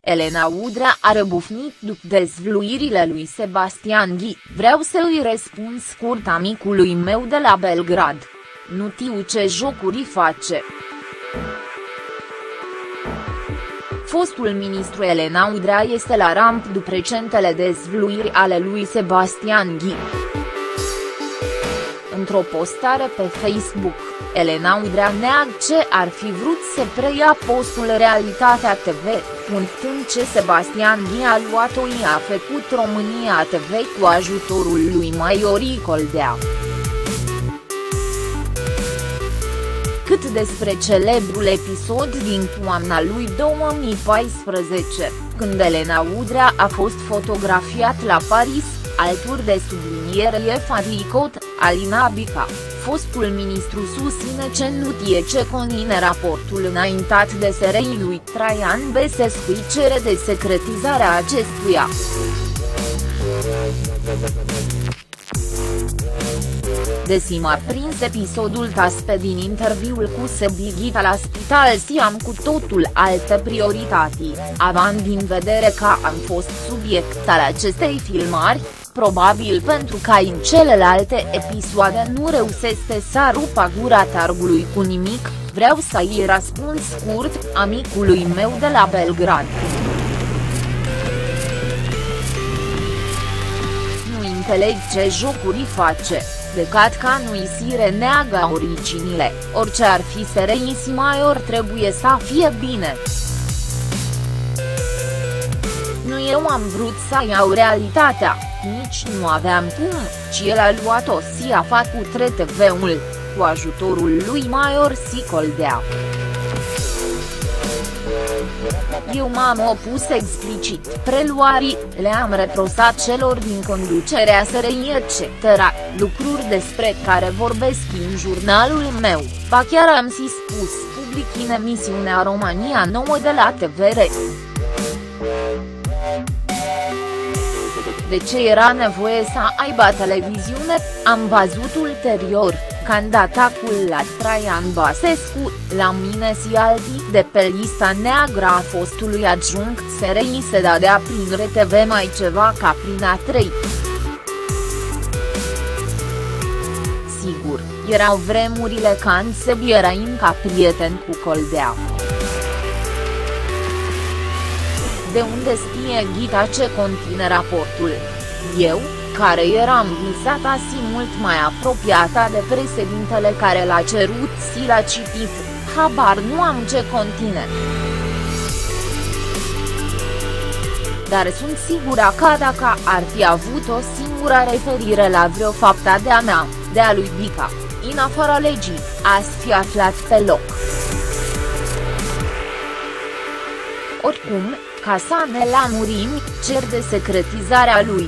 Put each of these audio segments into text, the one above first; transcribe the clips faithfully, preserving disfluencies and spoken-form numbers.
Elena Udrea a răbufnit după dezvăluirile lui Sebastian Ghi: "Vreau să îi răspund scurt amicului meu de la Belgrad. Nu tiu ce jocuri face." Fostul ministru Elena Udrea este la ramp după recentele dezvăluiri ale lui Sebastian Ghi. Într-o postare pe Facebook, Elena Udrea neagă ce ar fi vrut să preia postul Realitatea T V, punctând ce Sebastian Ghi a luat-o i-a făcut România T V cu ajutorul lui Maiori Coldea. Cât despre celebrul episod din toamna lui două mii paisprezece, când Elena Udrea a fost fotografiat la Paris, alături de subliniere Fadicot, Alina Bica, fostul ministru susține că nu tie ce conține raportul înaintat de S R I lui Traian Băsescu îi cere desecretizarea acestuia. Deși m-a prins episodul taspe din interviul cu Sebi Ghita la spital și am cu totul alte priorități, având din vedere că am fost subiect al acestei filmări, probabil pentru că în celelalte episoade nu reușește să rupă gura targului cu nimic, vreau să-i răspund scurt amicului meu de la Belgrad. Nu înțeleg ce jocuri face, decât că nu-i se reneagă originile, orice ar fi S R I și Maior trebuie să fie bine. Nu eu am vrut să iau Realitatea, nici nu aveam cum, ci el a luat-o și a făcut R T V-ul, cu ajutorul lui Maior și Coldea. Eu m-am opus explicit preluării, le-am reproșat celor din conducerea S R I et cetera, lucruri despre care vorbesc în jurnalul meu, ba chiar am și spus public în emisiunea România nouă de la T V R. De ce era nevoie să aibă televiziune, am văzut ulterior, când atacul la Traian Băsescu, la mine și alții de pe lista neagră a fostului adjunct S R I se dădea prin R T V mai ceva ca prin A trei. Sigur, erau vremurile când Sebi era încă prieten cu Coldea. De unde știe Ghita ce conține raportul? Eu, care eram visata și mult mai apropiată de președintele care l-a cerut și l-a citit, habar nu am ce conține. Dar sunt sigură că dacă ar fi avut o singură referire la vreo faptă de-a mea, de-a lui Bica, în afara legii, ați fi aflat pe loc. Oricum, ca să ne lămurim, cer desecretizarea lui.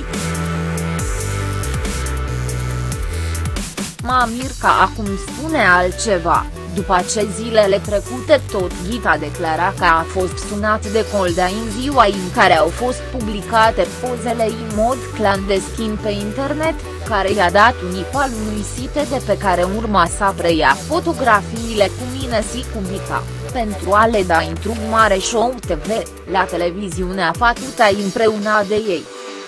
Mă mir că acum spune altceva, după ce zilele trecute tot Ghita declara că a fost sunat de Coldea în ziua în care au fost publicate pozele în mod clandestin pe internet, care i-a dat un ipal unui site de pe care urma să preia fotografiile cu mine și cu Bica, pentru a le da într-un mare show T V, la televiziunea făcută împreună de ei.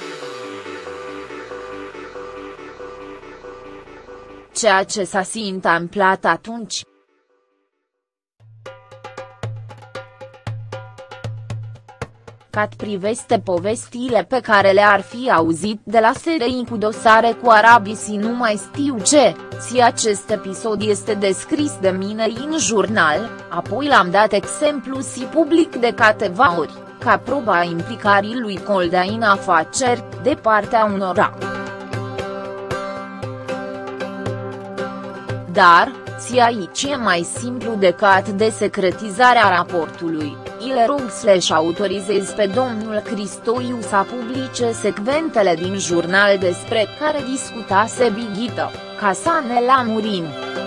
Ceea ce s-a și întâmplat atunci. Cât privește povestile pe care le-ar fi auzit de la S R I cu dosare cu arabii și nu mai știu ce, și acest episod este descris de mine în jurnal, apoi l-am dat exemplu și public de câteva ori, ca proba implicării lui Coldea în afaceri, de partea unora. Dar, și aici e mai simplu decât desecretizarea raportului, îl rog slash autorizez pe domnul Cristoiu să publice secventele din jurnal despre care discuta Sebi Ghita, ca să ne lămurim.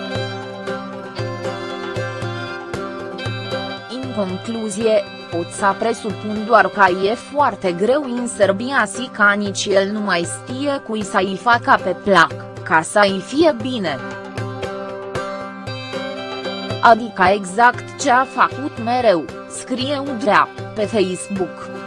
În concluzie, pot să presupun doar că e foarte greu în Serbia și că nici el nu mai știe cui să-i facă pe plac, ca să-i fie bine. Adică exact ce a făcut mereu, scrie Udrea, pe Facebook.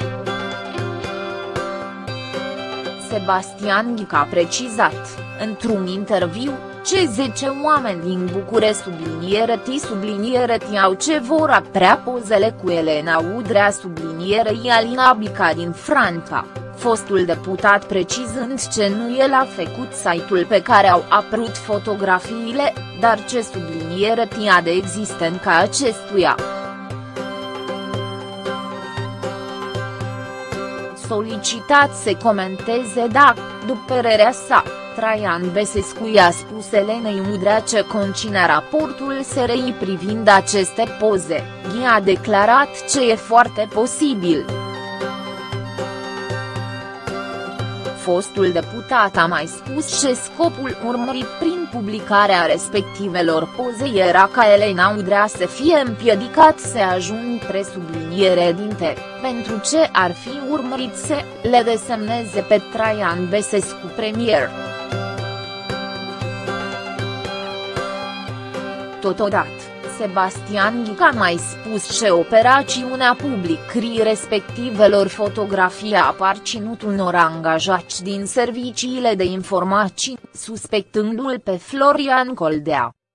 Sebastian Ghic a precizat, într-un interviu, ce zece oameni din Bucure subliniere T subliniere T au ce vor aprea pozele cu Elena Udrea sublinierei Alina Bica din Franța, fostul deputat precizând ce nu el a făcut site-ul pe care au apărut fotografiile, dar ce subliniere T a de existența acestuia. Solicitat să comenteze dacă, după părerea sa, Traian Băsescu i-a spus Elenei Udrea ce conține raportul S R I privind aceste poze, Ghi a declarat ce e foarte posibil. Fostul deputat a mai spus că scopul urmărit prin publicarea respectivelor poze era ca Elena Udrea să fie împiedicat să ajungă presubliniere dinte, pentru ce ar fi urmărit să le desemneze pe Traian Băsescu premier. Totodată, Sebastian Ghic a mai spus că operațiunea publicării respectivelor fotografii a aparținut unor angajați din serviciile de informații, suspectându-l pe Florian Coldea.